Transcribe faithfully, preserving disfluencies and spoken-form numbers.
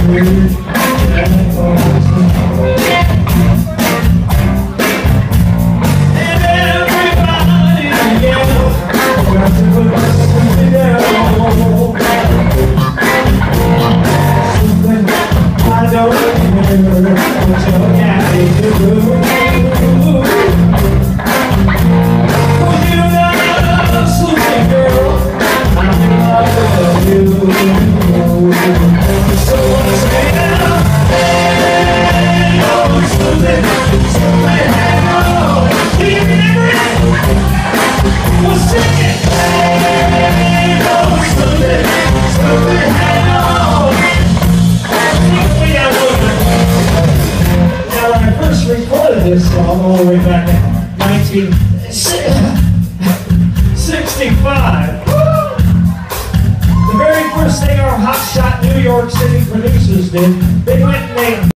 This song all the way back in nineteen sixty-five. The very first thing our hotshot New York City producers did, they went and made